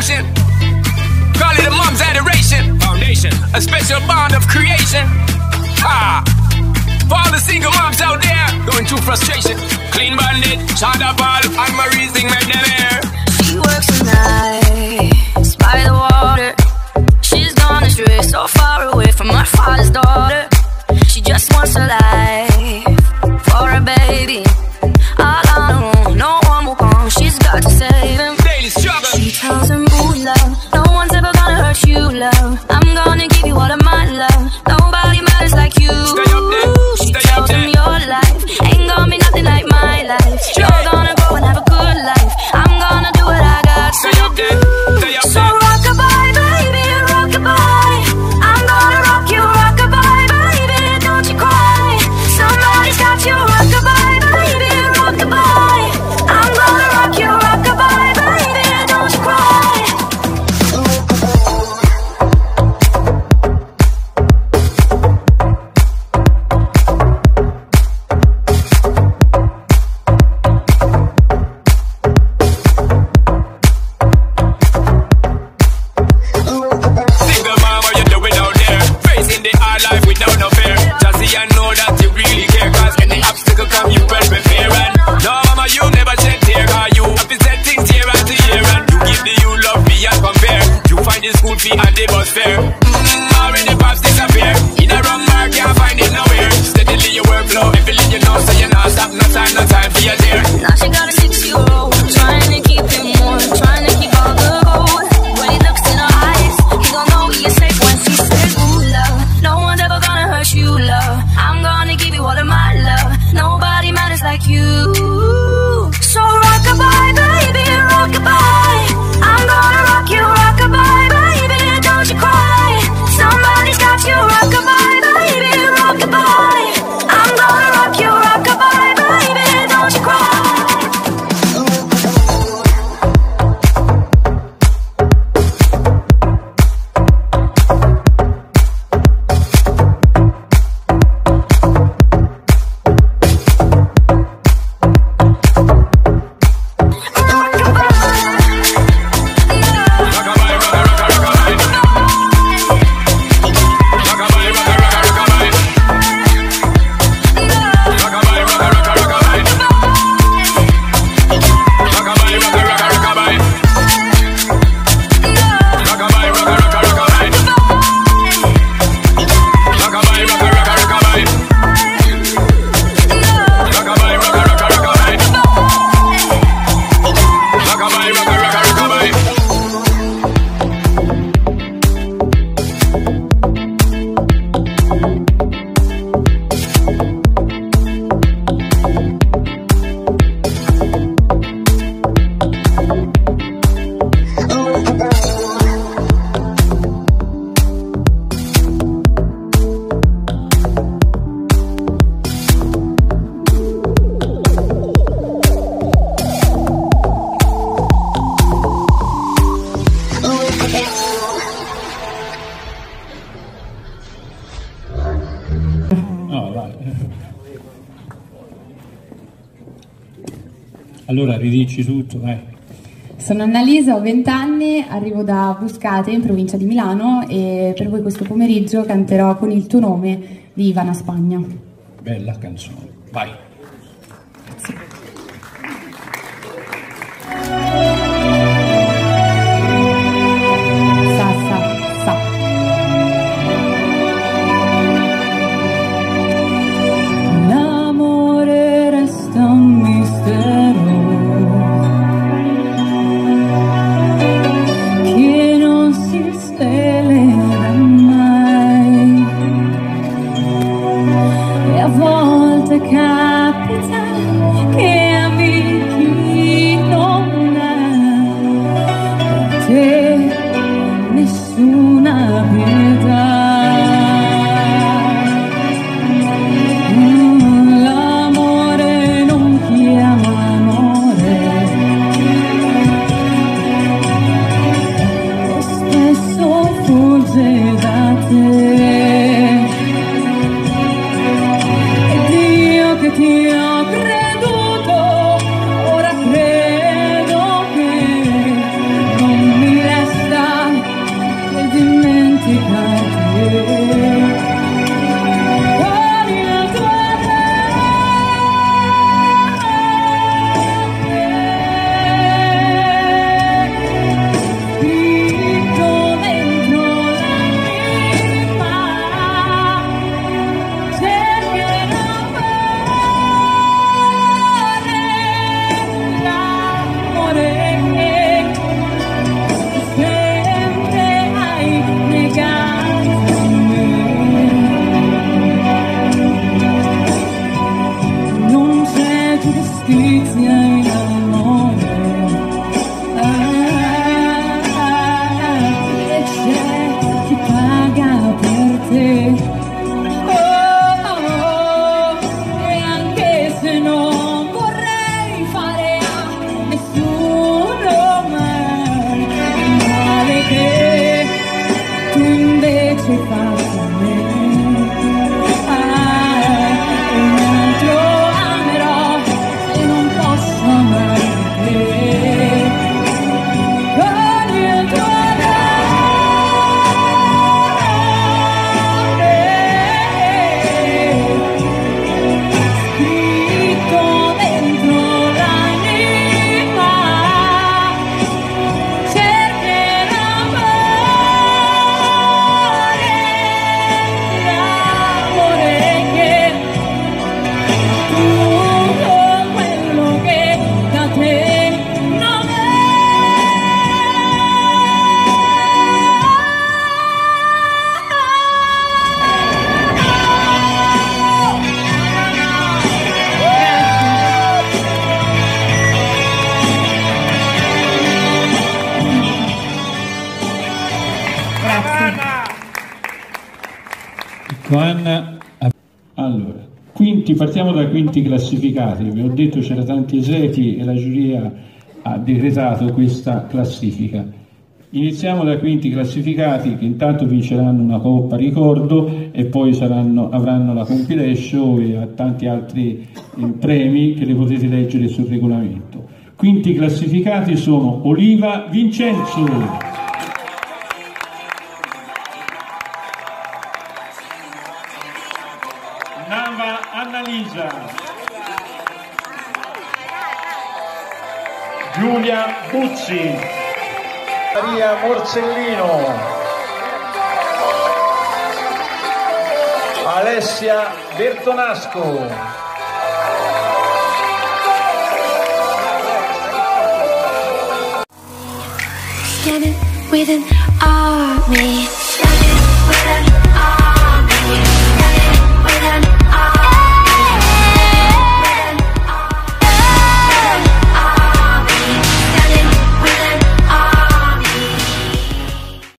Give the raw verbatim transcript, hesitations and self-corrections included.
devotion. Call it a mom's adoration. Foundation, a special bond of creation. Ah, for all the single moms out there going through frustration. Clean Bandit, Shonda Paul, and Marie Sing make them air. She works the night by the water. She's gone astray, so far away from her father's daughter. She just wants a life for a baby. All on her own, no one will come. She's got to save him. Daily struggle. She tells him, ooh, love, no one's ever gonna hurt you, love. I'm gonna give you all of my love. Nobody matters like you. Stay up there. She Stay tells up there. him your life ain't gonna be nothing like my life. You're gonna go and have a good life. I'm gonna do what I got to Stay up there. Stay up So there. rock-a-bye, baby, rock-a-bye. I'm gonna rock you, rock-a-bye, baby, don't you cry. Somebody's got you, rock-a-bye, baby, rock-a-bye. I'm gonna rock you, rock-a-bye, baby, don't you cry. Single mom, what you doing out there? Facing the hard life without no fear. Just see and know that you really care. Cause any obstacle come, you well prepare. And no, mama, you never shed tear. Cause you have to set things year after year. And you give the you love beyond compare. You find the school fee and the bus fare. Mm, already pops disappear. In a wrong mark, can't find it nowhere. Steadily your workflow, everything you know, so you not stop, no time, no time for your dear. Now she got a six-year-old, trying to keep him warm, trying to keep all the gold. When he looks in her eyes, he gon' know he is safe when she says, ooh, love, no one's ever gonna hurt you, love. I'm gonna give you all of my love. Nobody matters like you. So rock-a-bye, baby, rock-a-bye. I'm gonna rock you, rock-a-bye, baby, don't you cry. Somebody's got you, rock-a-bye, baby, rock-a-bye. I'm gonna rock you, rock-a-bye, baby, don't you cry. Rockabye, rocka, rocka, rockabye. Rockabye, rocka, rocka, rockabye. Rockabye, rocka, rocka, rockabye. Rockabye, rocka, rocka, rockabye. Rockabye, rocka, rocka, rockabye. Rockabye, rocka, rocka, rockabye. Rockabye, rocka, rocka, rockabye. Rockabye, rocka, rocka, rockabye. No, vai. Allora ridici tutto, vai. Sono Annalisa, ho venti anni, arrivo da Buscate in provincia di Milano e per voi questo pomeriggio canterò Con il tuo nome di Ivana Spagna. Bella canzone, vai. Sa, sa, sa. L'amore resta un mistero che non si svelerà mai, e a volte capita che amici non ha per te nessuna pietà. L'amore non chiama amore, e spesso fugge da te. Ed io che ti ho creduto, ora credo che non mi resta Anna. Allora, quinti, partiamo dai quinti classificati. Vi ho detto c'erano tanti eseti e la giuria ha decretato questa classifica. Iniziamo dai quinti classificati, che intanto vinceranno una coppa ricordo e poi saranno, avranno la compilation e tanti altri eh, premi che le potete leggere sul regolamento. Quinti classificati sono Oliva Vincenzo, Nava Annalisa, Giulia Buzzi, Maria Morsellino, Alessia Bertonasco, Standing with an army.